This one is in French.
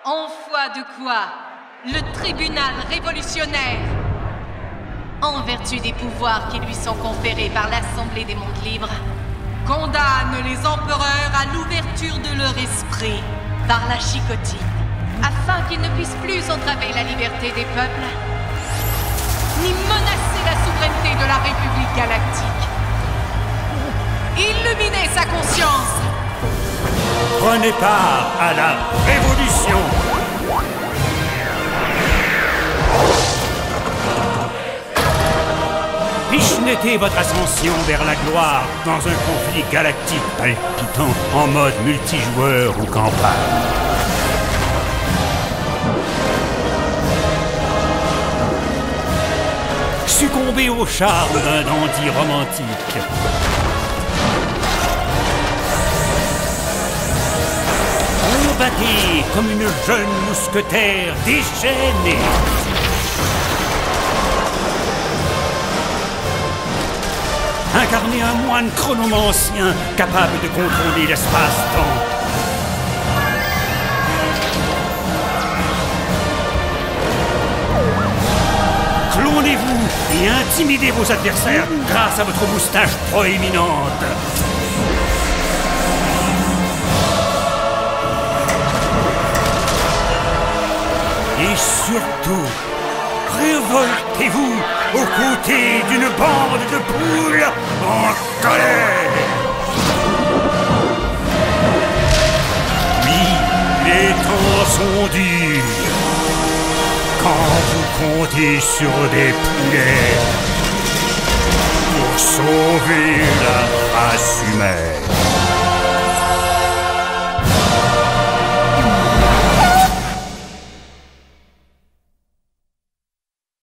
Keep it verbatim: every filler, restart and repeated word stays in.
En foi de quoi, le tribunal révolutionnaire, en vertu des pouvoirs qui lui sont conférés par l'Assemblée des mondes libres, condamne les empereurs à l'ouverture de leur esprit par la chicotine, afin qu'ils ne puissent plus entraver la liberté des peuples, ni menacer la souveraineté de la République galactique. Illuminez sa conscience! Prenez part à la révolution! Pichennettez votre ascension vers la gloire dans un conflit galactique palpitant en mode multijoueur ou campagne. Succombez au charme d'un dandy romantique. Combattez comme une jeune mousquetaire déchaînée. Incarnez un moine chronomancien capable de contrôler l'espace-temps. Clonez-vous et intimidez vos adversaires grâce à votre moustache proéminente. Et surtout, révoltez-vous aux côtés d'une bande de poules en colère. Oui, les temps sont durs quand vous comptez sur des poulets pour sauver la race humaine.